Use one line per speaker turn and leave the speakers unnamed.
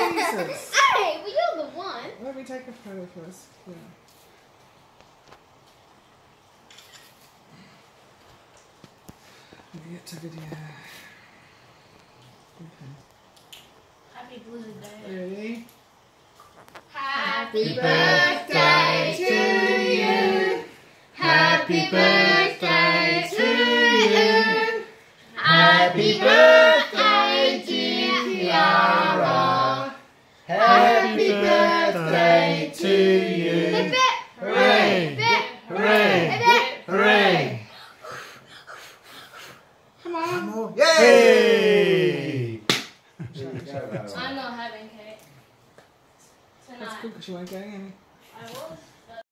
Jesus.
Hey, well, you're the one.
Let me take a photo first. Yeah. Let me get to video. Okay.
Happy Blue Day.
Ready?
Happy birthday to you. Happy birthday to you. Happy birthday, dear Kiara.
Happy birthday to you. Hooray! Hooray! Hooray!
Come on.
Yay!
I'm not having cake.
That's cool because you weren't getting any.
I was.